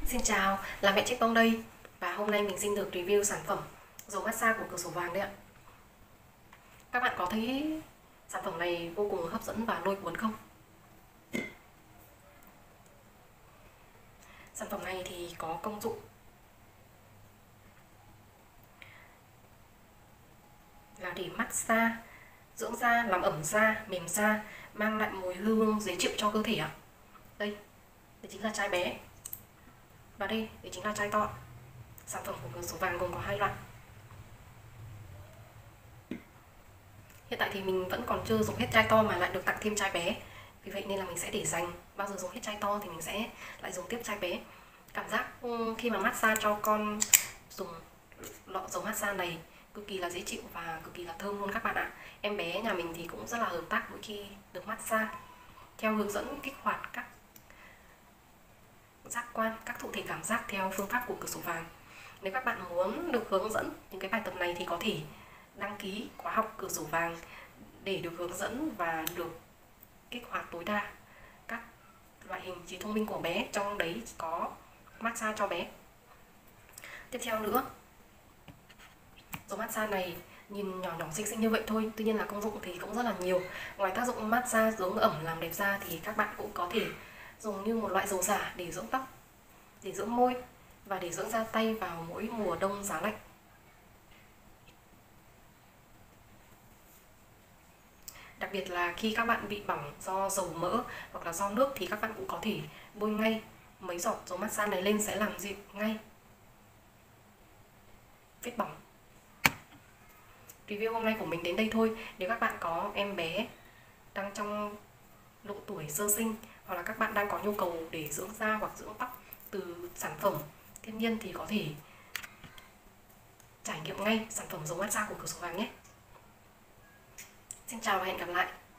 Xin chào, là mẹ Trích Bông đây. Và hôm nay mình xin được review sản phẩm dầu massage của Cửa Sổ Vàng đấy ạ. Các bạn có thấy sản phẩm này vô cùng hấp dẫn và lôi cuốn không? Sản phẩm này thì có công dụng là để massage, dưỡng da, làm ẩm da, mềm da, mang lại mùi hương dễ chịu cho cơ thể ạ. Đây chính là chai bé. Và đây chính là chai to. Sản phẩm của Cửa Sổ Vàng gồm có 2 loại. Hiện tại thì mình vẫn còn chưa dùng hết chai to mà lại được tặng thêm chai bé. Vì vậy nên là mình sẽ để dành, bao giờ dùng hết chai to thì mình sẽ lại dùng tiếp chai bé. Cảm giác khi mà massage cho con dùng lọ dầu massage này cực kỳ là dễ chịu và cực kỳ là thơm luôn các bạn ạ. Em bé nhà mình thì cũng rất là hợp tác mỗi khi được massage. Theo hướng dẫn kích hoạt các giác quan, các thụ thể cảm giác theo phương pháp của Cửa Sổ Vàng. Nếu các bạn muốn được hướng dẫn những cái bài tập này thì có thể đăng ký khóa học Cửa Sổ Vàng để được hướng dẫn và được kích hoạt tối đa các loại hình trí thông minh của bé, trong đấy có massage cho bé. Tiếp theo nữa, dầu massage này nhìn nhỏ nhỏ xinh xinh như vậy thôi, tuy nhiên là công dụng thì cũng rất là nhiều. Ngoài tác dụng massage dưỡng ẩm làm đẹp da thì các bạn cũng có thể dùng như một loại dầu xả để dưỡng tóc, để dưỡng môi và để dưỡng da tay vào mỗi mùa đông giá lạnh. Đặc biệt là khi các bạn bị bỏng do dầu mỡ hoặc là do nước thì các bạn cũng có thể bôi ngay mấy giọt dầu massage này lên, sẽ làm dịu ngay vết bỏng. Review hôm nay của mình đến đây thôi. Nếu các bạn có em bé đang trong độ tuổi sơ sinh hoặc là các bạn đang có nhu cầu để dưỡng da hoặc dưỡng tóc từ sản phẩm thiên nhiên thì có thể trải nghiệm ngay sản phẩm dầu massage của Cửa Sổ Vàng nhé. Xin chào và hẹn gặp lại.